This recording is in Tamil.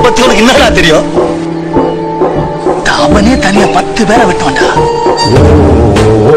பத்தி உனக்கு என்னடா தெரியும்? அவனே தனியா 10 பேரை விட்டான்டா.